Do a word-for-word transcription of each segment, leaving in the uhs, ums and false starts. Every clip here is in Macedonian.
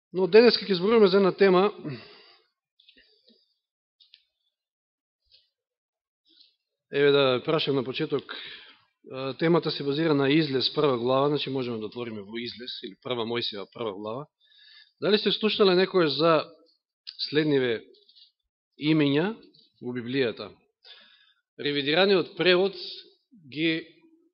Но денес ќе зборуваме за една тема еве да прашам на почеток. Темата се базира на Излез прва глава, значи можеме да отвориме во Излез или прва Мојсиева прва глава. Дали сте слушнале некој за следниве имиња во Библијата? Ревидираниот превод ги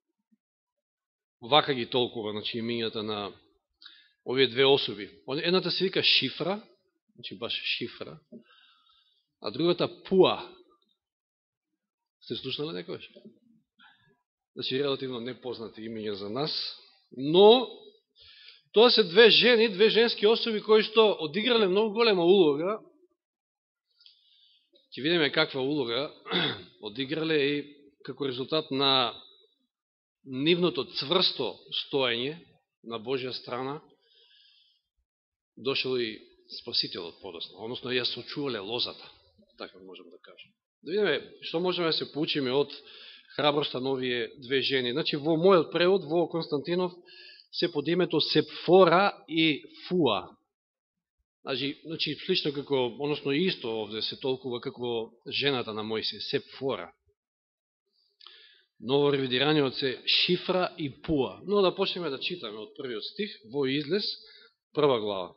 вака ги толкува, значи имињата на овие две особи. Едната се вика Шифра, значи баш Шифра, а другата Пуа. Сте слушнале некојаш? Значи релативно непознати имиња за нас, но тоа се две жени, две женски особи кои што одиграле многу голема улога. Ќе видиме каква улога одиграле и како резултат на нивното цврсто стоење на Божја страна дошол и Спасителот подосно, односно ја сочувале лозата, така можем да кажем. Да видиме што можеме да се поучиме од храброста на овие две жени. Значи во мојот превод, во Константинов, се под името Сепфора и Фуа. Значи, значи слично како, односно исто овде се толкува како жената на Мојсија, Сепфора. Ново ревидираниот се Шифра и Пуа. Но да почнеме да читаме од првиот стих во Излез, прва глава.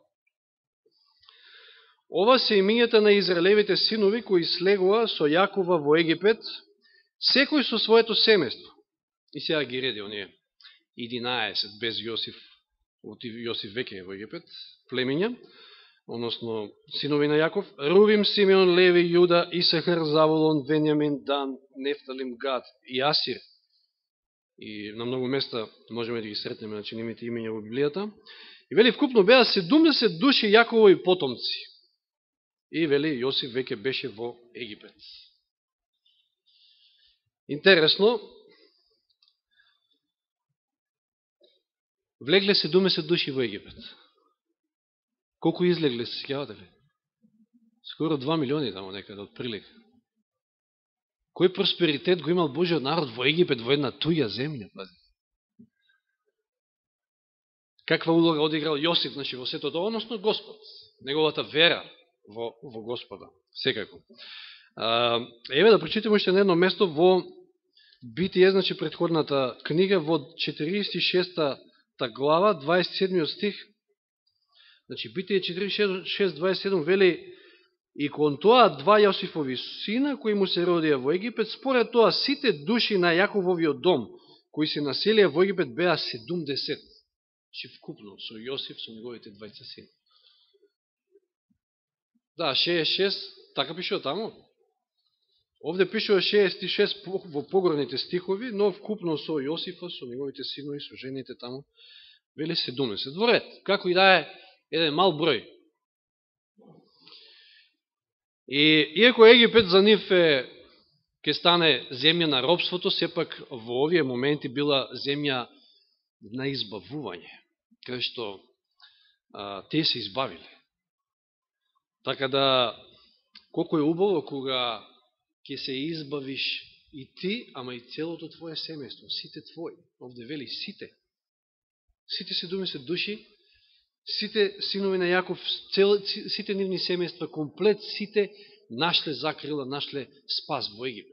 Ова се имињата на Израелевите синови кои слегува со Јакова во Египет, секој со своето семејство. И сега ги реди оние единаесет без Јосиф, Јосиф веќе во Египет, племиња, односно синови на Јаков: Рувим, Симеон, Леви, Јуда, Исахар, Заволон, Венјамин, Дан, Нефталим, Гад и Асир. И на многу места можеме да ги сретнеме на чинимите имиња во Библијата. И вели вкупно беа седумдесет души Јаковови потомци. И вели Јосиф веќе беше во Египет. Интересно, влегле седумдесет души во Египет. Колку излегле, се сеќавате ли? Скоро два милиони тамо некаде од прилика. Кој просперитет го имал Божиот народ во Египет, во една туја земја? Каква улога одиграл Јосиф, значи, во сето тоа, односно Господ, неговата вера во, во Господа, секако. А, еве да прочитаме уште на едно место во Битие, значи предходната книга, во четириесет и шеста глава, дваесет и седмиот стих. Значи, Битие четириесет и шест дваесет и седум вели: И кон тоа два Јосифови сина, кои му се родија во Египет, според тоа сите души на Јакововиот дом, кои се населија во Египет, беа седумдесет. Че вкупно со Јосиф, со неговите двајца сина. Да, шеесет и шест, така пишува таму. Овде пишува шеесет и шест во погорните стихови, но вкупно со Јосифа, со неговите синови, со жените таму, вели седумдесет. Во ред, како и да е, еден мал број. И иако Египет за нив е, ке стане земја на робството, сепак во овие моменти била земја на избавување, каде што а, те се избавиле. Така да, колко е убаво кога ќе се избавиш и ти, ама и целото твое семејство, сите твои. Овде вели сите. Сите седумдесет души, сите синови на Јаков, цел, сите нивни семејства, комплет, сите нашле закрила, нашле спас во Египет.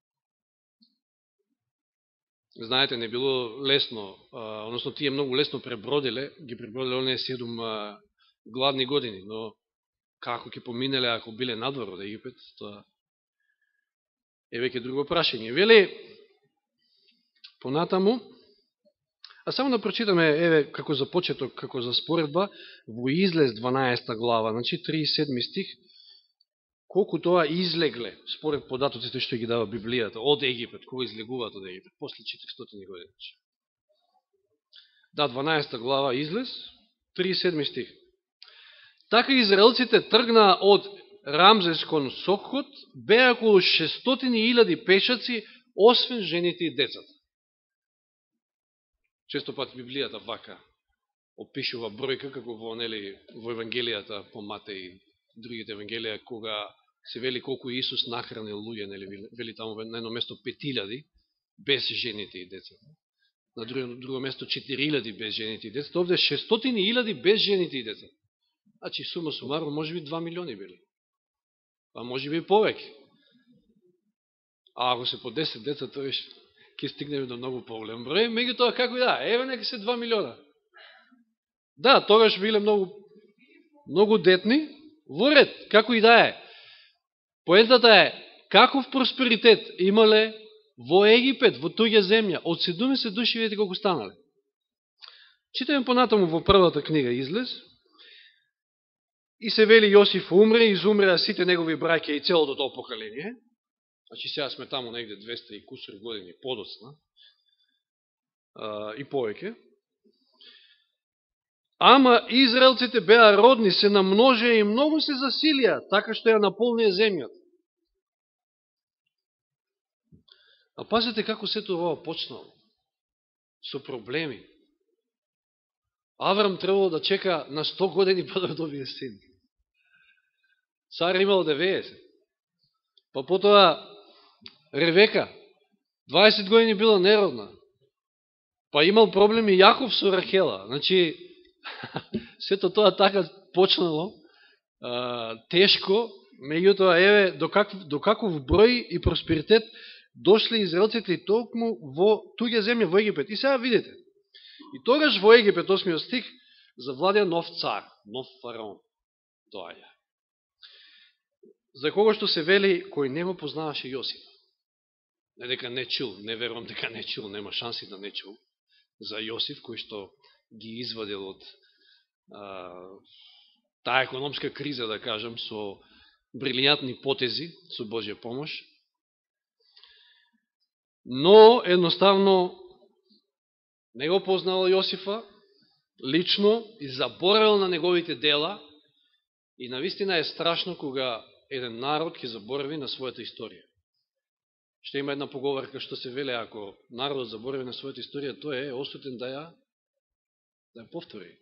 Знаете, не било лесно, а, односно тие многу лесно пребродиле, ги пребродиле оние седум а, гладни години, но како ќе поминеле ако биле надвор од Египет, тоа е веќе друго прашање. Вели, понатаму, а само да прочитаме, еве, како за почеток, како за споредба, во Излез дванаесета глава, значи триесет и седми стих, колку тоа излегле, според податоците што ги дава Библијата, од Египет, кога излегуваат од Египет, после четиристотини години. Да, дванаесета глава Излез, триесет и седми стих. Така израелците тргнаа од Рамзес кон Сокхот, беа околу шестстотини илјади пешаци, освен жените и децата. Често пат Библијата вака опишува бројка, како во, нели, во Евангелијата по Матеј и другите Евангелија, кога се вели колку Исус нахранил луѓе, нели, вели таму на едно место пет илјади, без жените и децата. На друго, друго место четири илјади без жените и децата. Овде шестстотини илјади без жените и децата. Значи, сума сумарно, може би два милиони били. А може би и повеќе. А ако се по десет деца, тоа ќе стигнеме до многу поголем број. Меѓутоа, како и да, еве нека се два милиона. Да, тогаш биле многу, многу детни, во ред, како и да е. Поентата е, каков просперитет имале во Египет, во туѓа земја, од седумдесет души, видите колку станале. Читаме понатаму во првата книга Излез, и се вели Јосиф умре, изумреа сите негови браќа и целото тоа поколение. Значи сега сме таму негде двеста и кусур години подоцна и повеќе. Ама израелците беа родни, се намножија и многу се засилија, така што ја наполнија земјата. А пазете како сето ова почнало. Со проблеми. Аврам требало да чека на сто години па да добие син. Сара имал деветдесет. Па потоа Ревека, дваесет години била неродна. Па имал проблеми Јаков со Рахела. Значи, сето тоа така почнало, а, тешко, меѓутоа, еве, до каков, до каков број и просперитет дошли израелците и толкому во туѓа земја, во Египет. И сега видите, и тогаш во Египет, осмиот стих, завладеа нов цар, нов фараон. Доаѓа. За кого што се вели, кој не го познаваше Јосиф. Не дека не чул, не верувам дека не чул, нема шанси да не чул за Јосиф, кој што ги извадил од а, таа економска криза, да кажам, со брилијантни потези, со Божја помош. Но, едноставно, не го познал Јосифа лично и заборавил на неговите дела, и навистина е страшно кога еден народ ќе заборави на својата историја. Ще има една поговорка што се веле, ако народот заборави на својата историја, тој е осуден да ја, да ја повтори.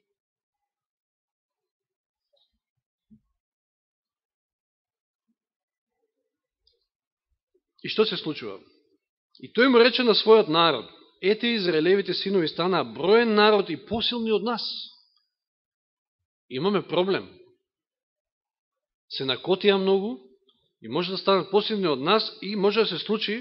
И што се случува? И тој му рече на својот народ: ете, израелевите синови станаа броен народ и посилни од нас. Имаме проблем. Се накотија многу и може да станат посилни од нас и може да се случи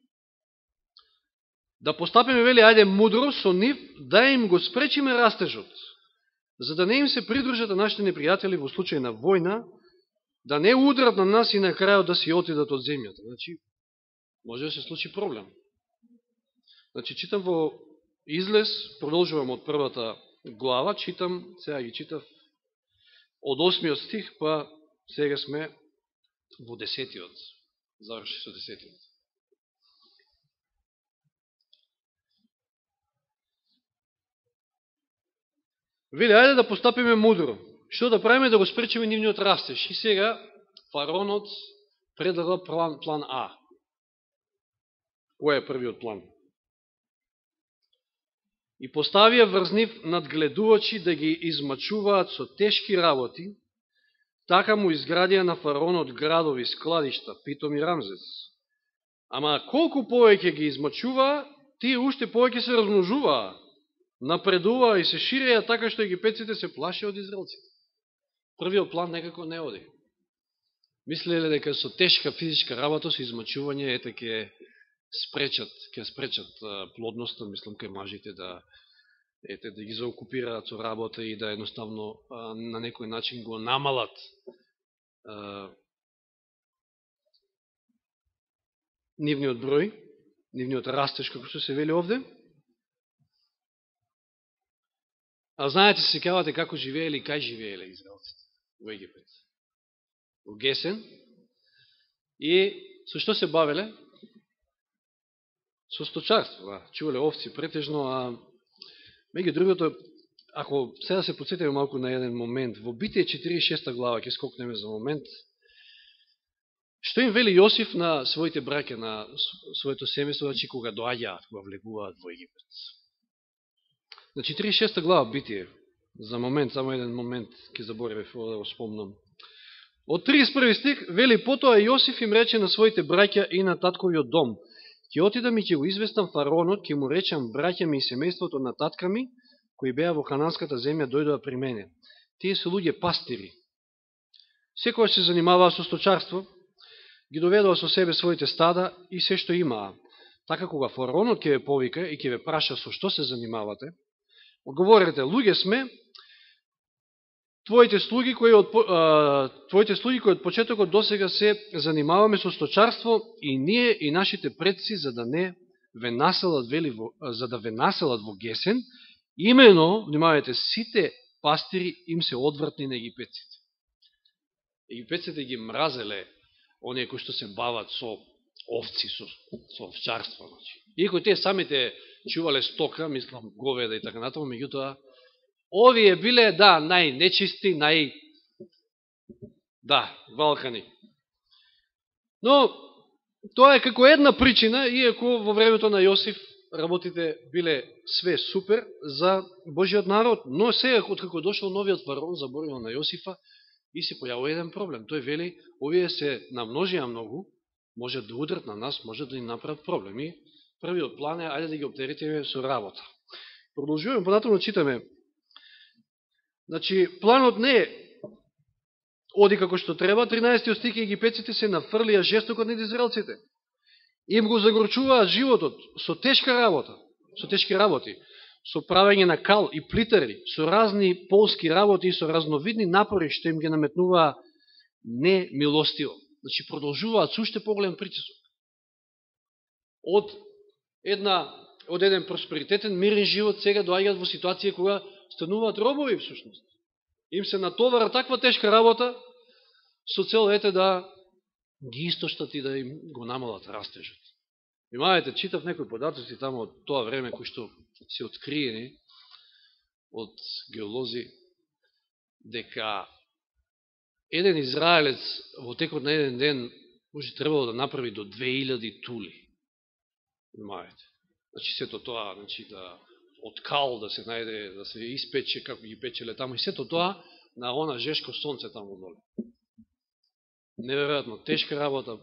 да постапиме, вели, ајде мудро со нив, да им го спречиме растежот, за да не им се придружат нашите непријатели во случај на војна, да не удрат на нас и на крајот да си отидат од земјата. Значи, може да се случи проблем. Значи, читам во Излез, продолжувам од првата глава, читам, сега ги читав од осмиот стих, па сега сме во десетиот, заврши со десетиот. Вели, ајде да постапиме мудро. Што да правиме? Да го спречиме нивниот растеж. И сега фараонот предлага план, план А. Кој е првиот план? И поставија врз нив надгледувачи да ги измачуваат со тешки работи, така му изградија на фараонот градови, складишта, Питом и Рамзес. Ама колку повеќе ги измачуваа, тие уште повеќе се размножуваа, напредуваа и се ширеја, така што египетците се плашеа од израелците. Првиот план некако не оди. Мислеле дека со тешка физичка работа, со измачување, ете ќе спречат, ќе спречат плодноста, мислам, кај мажите да ете да ги заокупираат со работа и да едноставно а, на некој начин го намалат а, нивниот број, нивниот растеж, како што се вели овде. А знаете, се сеќавате како живееле и кај живееле израелците во Египет. Во Гесен. И со што се бавеле? Со сточарство. Чувале овци претежно, а меѓу другото, ако сега се подсетиме малку на еден момент, во Битие четиридесет и шеста глава, ќе скокнеме за момент, што им вели Јосиф на своите браќа, на своето семејство, значи кога доаѓаат, кога влегуваат во Египет. На четиридесет и шеста глава Битие, за момент, само еден момент, ќе заборавив да го спомнам. Од тридесет и први стих, вели, потоа Јосиф им рече на своите браќа и на татковиот дом: ќе отидам и ќе го известам фараонот, ќе му речам браќа ми и семејството на татка ми, кои беа во хананската земја, дојдоа при мене. тие се луѓе пастири. Секој се занимаваа со сточарство, ги доведува со себе своите стада и се што имаа. Така кога фараонот ќе ве повика и ќе ве праша со што се занимавате, одговорете, луѓе сме, твоите слуги кои од, а, твоите слуги кои од почетокот досега се занимаваме со сточарство и ние и нашите предци за да не ве населат, вели, за да ве населат во Гесен, имено, внимавајте, сите пастири им се одвратни на египетците. Египетците ги мразеле оние кои што се бават со овци, со, со овчарство. Значи. Иако тие самите чувале стока, мислам говеда и така натаму, меѓутоа, овие биле, да, најнечисти, нај... да, валкани. Но, тоа е како една причина, иако во времето на Јосиф работите биле све супер за Божиот народ, но сега, откако дошол новиот фараон, заборавил на Јосифа, и се појавува еден проблем. Тој вели, овие се намножија многу, можат да удрат на нас, можат да ни направат проблеми. Првиот план е, ајде да ги оптеретиме со работа. Продолжуваме, понатаму читаме. Значи, планот не е оди како што треба, тринаесети стих, египетците се нафрлија жестоко над израелците. Им го загорчуваат животот со тешка работа, со тешки работи, со правење на кал и плитари, со разни полски работи и со разновидни напори што им ги наметнуваа немилостиво. Значи, продолжуваат с уште поголем притисок. Од, една, од еден просперитетен, мирен живот, сега доаѓаат во ситуација кога стануваат робови, всушност. Им се натовара таква тешка работа, со цел ете да ги истоштат и да им го намалат растежот. Внимавајте, читав некои податоци тамо од тоа време, кои што се откриени од геолози, дека еден израелец во текот на еден ден може требало да направи до две илјади тули. Внимавајте. Значи сето тоа, значи да од кал да се најде, да се испече како ги печеле таму и сето тоа на она жешко сонце таму доле. Неверојатно тешка работа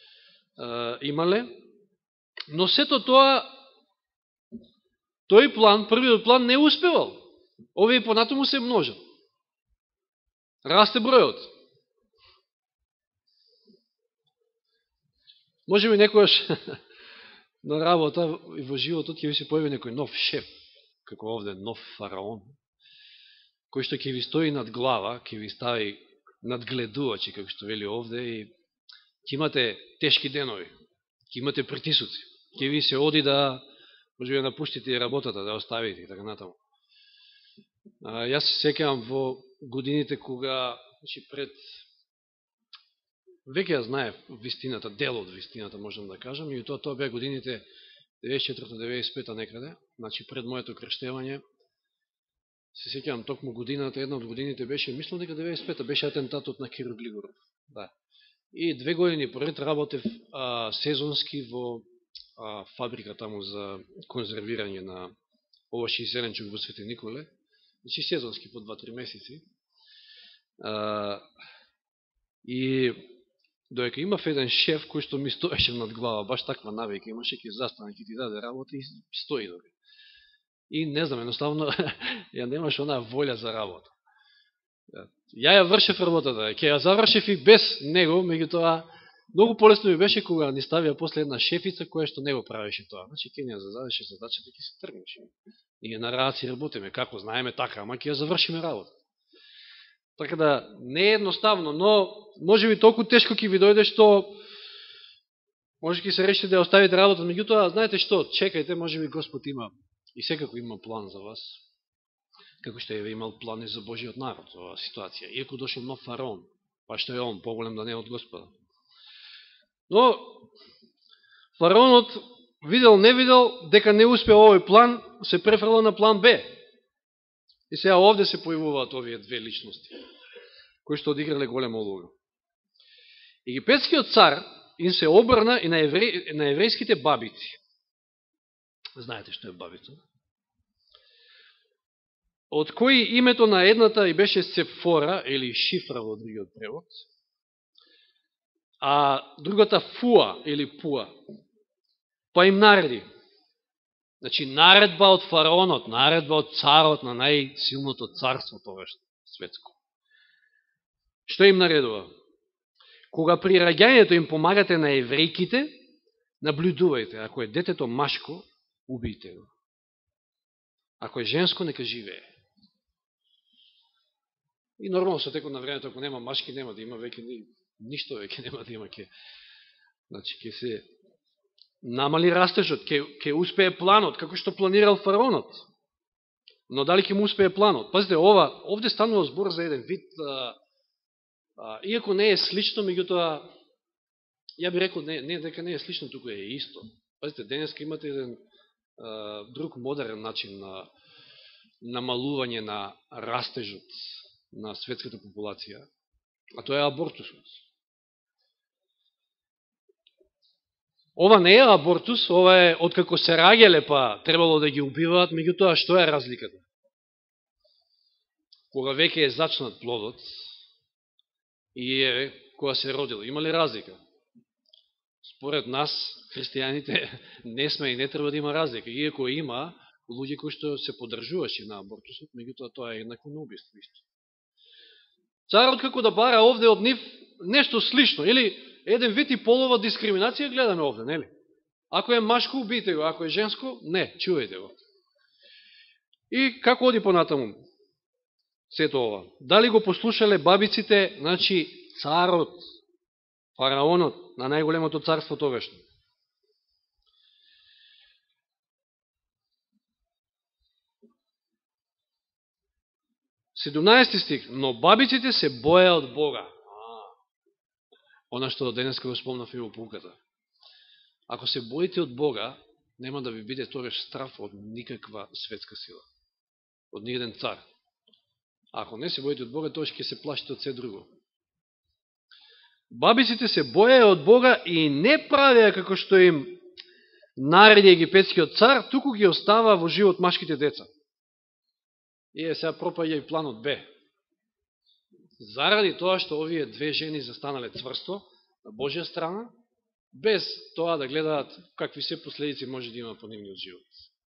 е, имале, но сето тоа тој план, првиот план не успевал. Овие понатаму се множат. Расте бројот. Може би некојаш на работа и во животот ќе ви се појави некој нов шеф, како овде нов фараон, кој што ќе ви стои над глава, ќе ви стави надгледувачи, како што вели овде, и ќе имате тешки денови, ќе имате притисуци, ќе ви се оди да, може би, напуштите работата, да оставите и така натаму. А, јас се сеќавам во годините кога, значи пред, веќе ја знаев вистината, дел од вистината, можам да кажам, и тоа тоа беа годините деветдесет и четврта деветдесет и пета некаде, значи пред моето крштевање. Се сеќавам токму годината, една од годините беше, мислам дека деветдесет и пета беше атентатот на Киро Глигоров. Да. И две години поред работев а, сезонски во а, фабрика таму за конзервирање на овошји и зеленчук во Свети Николе. Значи сезонски по два-три месеци. А, и доека имав еден шеф кој што ми стоеше над глава, баш таква навика имаше, ќе застане, ќе ти даде работа и стои дори. И не знам, едноставно, ја немаш онаа волја за работа. Ја ја вршев работата, ќе ја завршев и без него, меѓутоа, многу полесно ми беше кога ни ставија после една шефица која што не го правеше тоа. Значи, ќе ни ја зададеше задачата, ќе се тргнеш. Ние на раци работиме, како знаеме така, ама ќе ја завршиме работа. Така да, не е едноставно, но може би толку тешко ќе ви дојде што може ќе се решите да ја оставите работа, меѓутоа, знаете што, чекајте, може би Господ има и секако има план за вас, како што е имал план и за Божиот народ во оваа ситуација. Иако дошол нов фараон, па што е он, поголем да не е од Господа. Но, фараонот видел, не видел, дека не успеа овој план, се префрла на план Б. И сега овде се појавуваат овие две личности, кои што одиграле голема улога. Египетскиот цар им се обрна и на, евре... на еврејските бабици. Знаете што е бабица? Од кои името на едната и беше Сепфора, или Шифра во другиот превод, а другата Фуа, или Пуа. Па им нареди. Значи, наредба од фараонот, наредба од царот на најсилното царство тогаш, светско. Што им наредува? Кога при раѓањето им помагате на еврејките, наблюдувајте. Ако е детето машко, убијте го. Ако е женско, нека живее. И нормално со текот на времето, ако нема машки, нема да има веќе ни, ништо веќе нема да има. Ке, значи, ке се намали растежот, ке, ке успее планот, како што планирал фараонот. Но дали ќе му успее планот? Пазите, ова, овде станува збор за еден вид, а, а, иако не е слично, меѓутоа, ја би рекол, не, не дека не е слично, туку е исто. Пазите, денеска имате еден а, друг модерен начин на намалување на растежот на светската популација, а тоа е абортусот. Ова не е абортус, ова е откако се раѓале, па требало да ги убиваат, меѓутоа што е разликата? Кога веќе е зачнат плодот и е кога се родил, има ли разлика? Според нас, христијаните, не сме и не треба да има разлика. Иако има луѓе кои што се подржуваше на абортусот, меѓутоа тоа е еднакво на убиство исто. Царот како да бара овде од нив нешто слично, или еден вид и полова дискриминација гледаме овде, нели? Ако е машко, убите го, ако е женско, не, чувајте го. И како оди понатаму сето ова? Дали го послушале бабиците, значи царот, фараонот на најголемото царство тогашно? седумнаести стих. Но бабиците се боја од Бога. Она што денеска го спомнав и во пулката. Ако се боите од Бога, нема да ви биде тогаш страф од никаква светска сила. Од ниеден цар. А ако не се боите од Бога, тогаш ќе се плашите од се друго. Бабиците се боја од Бога и не правеа како што им нареди египетскиот цар, туку ги остава во живот машките деца. И е сега пропаѓа и планот Б. Заради тоа што овие две жени застанале цврсто на Божја страна, без тоа да гледаат какви се последици може да има по нивниот живот.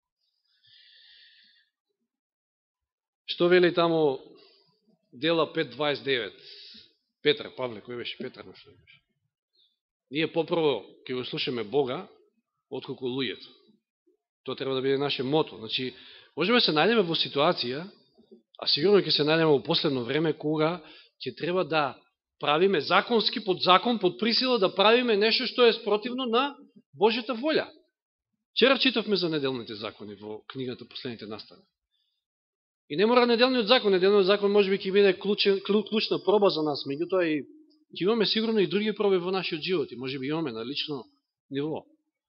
Што вели таму дела пет дваесет и девет? Петар, Павле, кој беше Петар? Ние попрво ќе го слушаме Бога, отколку луѓето. Тоа треба да биде наше мото. Значи, можеме се најдеме во ситуација, а сигурно ќе се најдеме во последно време, кога ќе треба да правиме законски, под закон, под присила, да правиме нешто што е спротивно на Божјата волја. Вчера читавме за неделните закони во книгата Последните настави. И не мора неделниот закон, неделниот закон може би ќе биде клучен, клучна проба за нас, меѓутоа и ќе имаме сигурно и други проби во нашиот живот, и може би имаме на лично ниво.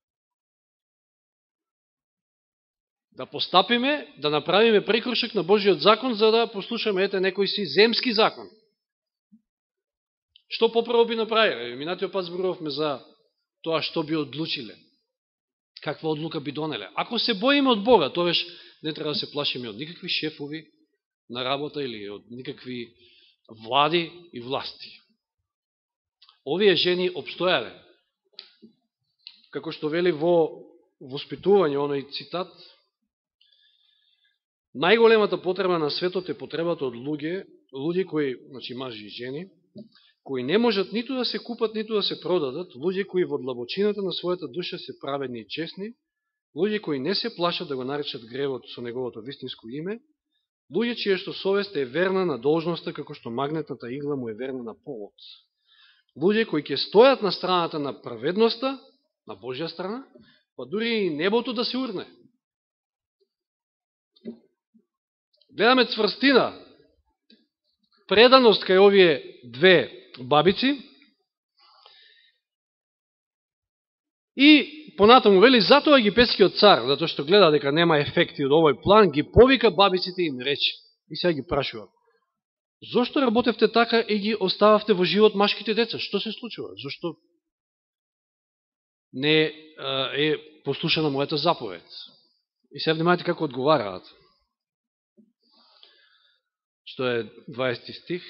Да постапиме, да направиме прекршок на Божиот закон, за да послушаме ете некој си земски закон. Што попрво би направиле? Минатиот пат зборувавме за тоа што би одлучиле. Каква одлука би донеле. Ако се боиме од Бога, тогаш не треба да се плашиме од никакви шефови на работа или од никакви влади и власти. Овие жени обстојале. Како што вели во воспитување, оној цитат, најголемата потреба на светот е потребата од луѓе, луѓе кои, значи мажи и жени, кои не можат ниту да се купат, ниту да се продадат, луѓе кои во длабочината на својата душа се праведни и честни, луѓе кои не се плашат да го наречат гревот со неговото вистинско име, луѓе чија што совест е верна на должноста како што магнетната игла му е верна на полот. Луѓе кои ќе стојат на страната на праведноста, на Божја страна, па дури и небото да се урне. Гледаме цврстина, преданост кај овие две бабици и понатаму вели, затоа египетскиот цар, затоа што гледа дека нема ефекти од овој план, ги повика бабиците и им рече. И сега ги прашува. Зошто работевте така и ги остававте во живот машките деца? Што се случува? Зошто не е послушана мојата заповед? И сега внимавате како одговараат. Што е дваесети стих.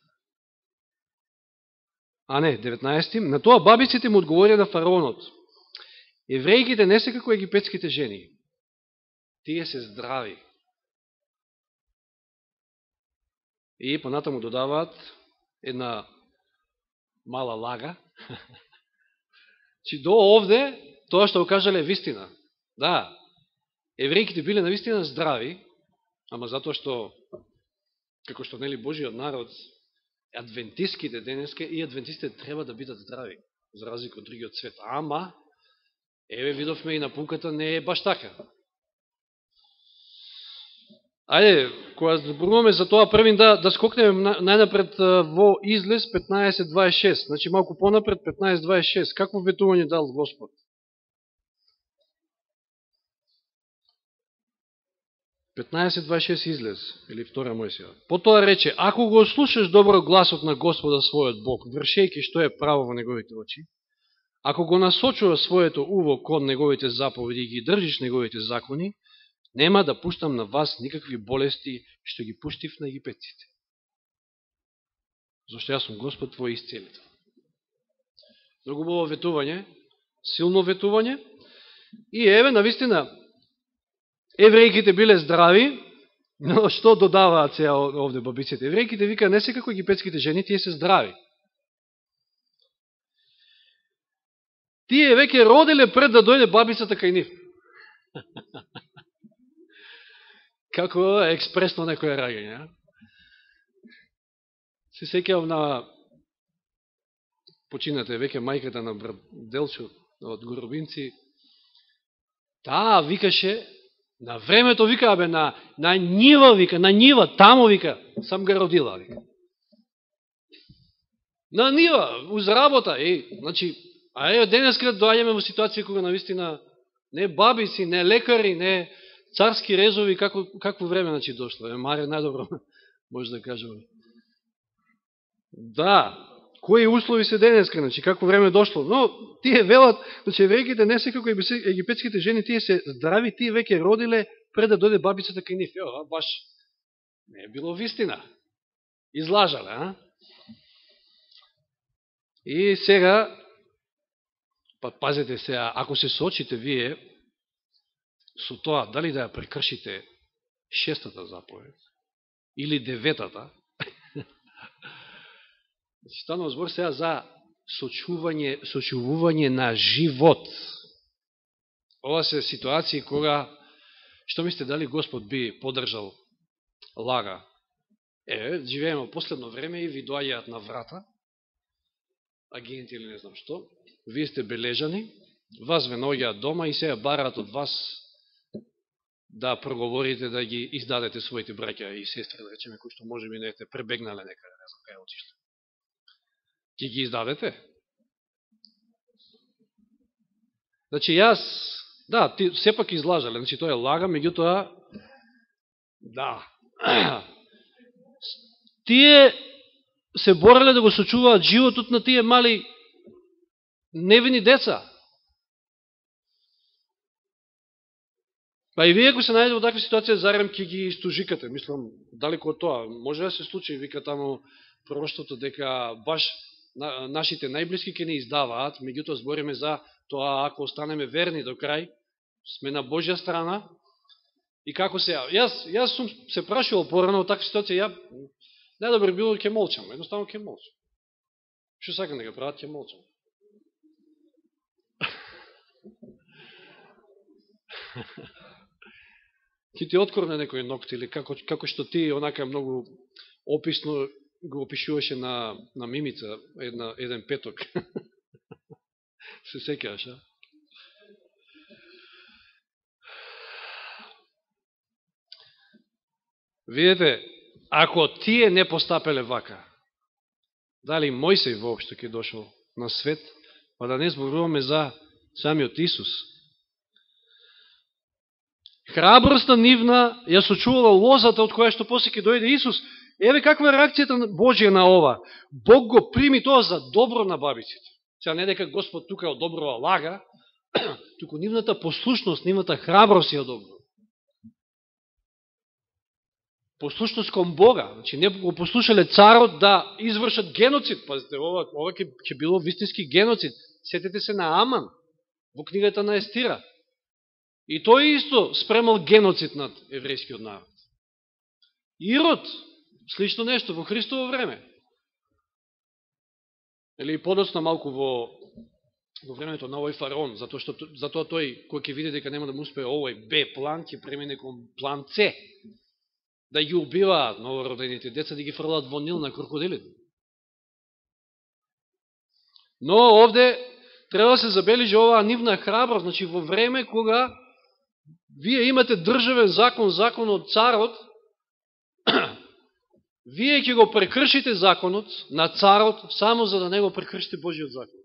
А не, деветнаесети. На тоа бабиците му одговорија на фараонот. Еврејките не се како египетските жени. Тие се здрави. И понатаму додаваат една мала лага. Чи до овде, тоа што го кажале е вистина. Да, еврејките биле навистина здрави, ама затоа што, како што нели Божиот народ, адвентистките денеска и адвентистите треба да бидат здрави, за разлика од другиот свет. Ама, еве видовме и напуката не е баш така. Ајде, кога зборуваме за тоа, првин да, да скокнеме најнапред во Излез петнаесет дваесет и шест. Значи малку понапред петнаесет дваесет и шест. Какво ветување дал Господ? петнаесет дваесет и шест Излез, или втора Мојсија. Потоа рече, ако го слушаш добро гласот на Господа својот Бог, вршејќи што е право во неговите очи, ако го насочува своето уво кон неговите заповеди и ги држиш неговите закони, нема да пуштам на вас никакви болести што ги пуштив на египетците. Зашто јас сум Господ твој исцелител. Многу убаво ветување, силно ветување. И еве, навистина, еврејките биле здрави, но што додаваат сега овде бабиците? Еврејките вика, не се како египетските жени, тие се здрави. Тие веќе роделе пред да дојде бабицата кај нив. Како експресно некој раѓање. Се сеќавам на почината веќе мајката на брат Делчо од Горобинци. Таа викаше, на времето вика, бе, на, на нива, вика, на нива, тамо, вика, сам га родила, вика. На нива, уз работа, е, значи, а е, денеска доаѓаме во ситуација кога навистина не бабици, не лекари, не царски резови, како, какво време, значи, дошло. Е, Маре, најдобро, може да кажем. Да, кои услови се денеска, значи, какво време дошло. Но, тие велат, значи, еврејките не се како египетските жени, тие се здрави, тие веќе родиле пред да дојде бабицата кај нив. Ео, баш, не е било вистина. Излажале, а? И сега, па пазете сега, ако се соочите вие со тоа, дали да ја прекршите шестата заповед, или деветата, станува збор сега за сочување, сочувување на живот. Ова се ситуации кога, што мислите, дали Господ би подржал лага? Е, живееме во последно време и ви доаѓаат на врата, агенти или не знам што, вие сте бележани, вас ве наоѓаат дома и сега бараат од вас да проговорите, да ги издадете своите браќа и сестри, да речеме, кои што може би не сте пребегнале некаде, не знам кај отишле. Ки ги издадете? Значи јас, да, ти сепак излажале, значи тоа е лага, меѓутоа, да, тие се бореле да го сочуваат животот на тие мали невини деца. Па и вие, ако се најдете во таква ситуација, зарем ке ги истужикате. Мислам, далеко од тоа. Може да се случи, вика тамо пророштвото, дека баш нашите најблиски ке не издаваат, меѓутоа збориме за тоа, ако останеме верни до крај, сме на Божја страна. И како се... Јас, јас сум се прашувал порано во таква ситуација, ја најдобро било ке молчам, едноставно ке молчам. Што сакам да го прават, ке молчам. Ки ти откорне некој ногт, или како, како што ти онака многу описно го опишуваше на, на Мимица една, еден петок. Се сеќаваш, а? Видете, ако тие не постапеле вака, дали Мојсей воопшто ќе дошол на свет, па да не зборуваме за самиот Исус. Храброста нивна ја сочувала лозата од која што после ќе дојде Исус. Еве каква е реакцијата Божија на ова. Бог го прими тоа за добро на бабиците. Сега не дека Господ тука одобрува лага, туку нивната послушност, нивната храброст ја одобрува. Послушност кон Бога. Значи не го послушале царот да извршат геноцид. Пазите, ова, ова ќе, ќе било вистински геноцид. Сетете се на Аман во книгата на Естира. И тој исто спремал геноцид над еврејскиот народ. Ирод, слично нешто во Христово време. Или подоцна малку во, во времето на овој фараон, затоа што затоа тој, кој ќе види дека нема да му успее овој Б план, ќе премине кон план С. Да ги убиваат новородените деца, да ги фрлаат во Нил на крокодилите. Но овде треба да се забележи оваа нивна храброст, значи во време кога вие имате државен закон, закон од царот, вие ќе го прекршите законот на царот само за да не го прекршите Божиот закон.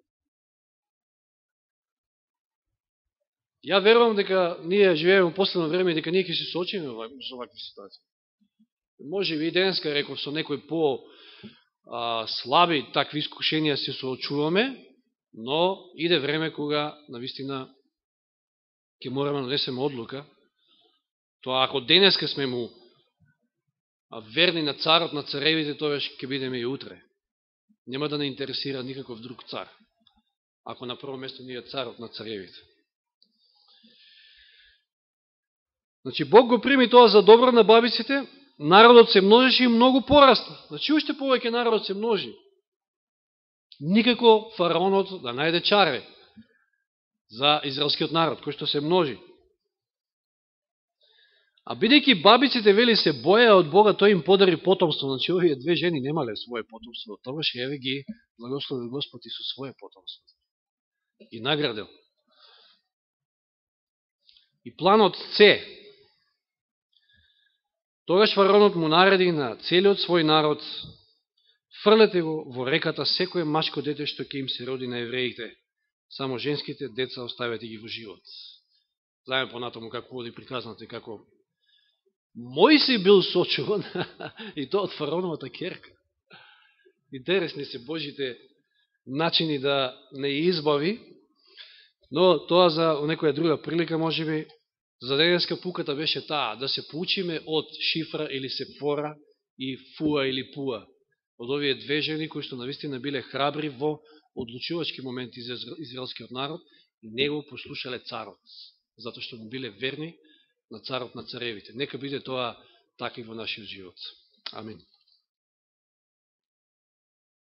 Ја верувам дека ние живееме во последно време и дека ние ќе се соочиме со вакви ситуации. Може би и денеска, реков, со некои по а, слаби такви искушенија се соочуваме, но иде време кога навистина ќе мораме да донесеме одлука. Тоа ако денеска сме му верни на царот на царевите, тоа ќе бидеме и утре. Нема да не интересира никаков друг цар, ако на прво место ние царот на царевите. Значи, Бог го прими тоа за добро на бабиците, народот се множеше и многу порасна. Значи, уште повеќе народот се множи. Никако фараонот да најде чаре за израелскиот народ, кој што се множи. А бидејќи бабиците, вели, се боја од Бога, тој им подари потомство. Значи, овие две жени немале своје потомство. Тогаш еве ги благослови Господ и со своје потомство. И наградил. И планот С. Тогаш фараонот му нареди на целиот свој народ: фрлете го во реката секој машко дете што ќе им се роди на евреите. Само женските деца оставете ги во живот. Знаеме понатаму како води приказната и како Мојсей бил сочуван и тоа од фараоновата керка. Интересни се Божите начини да не избави, но тоа за некоја друга прилика, можеби. За денеска пуката беше таа, да се поучиме од Шифра или Сепфора и Фуа или Пуа, од овие две жени кои што навистина биле храбри во одлучувачки моменти за израелскиот народ и не го послушале царот, затоа што биле верни на царот на царевите. Нека биде тоа така и во нашиот живот. Амин.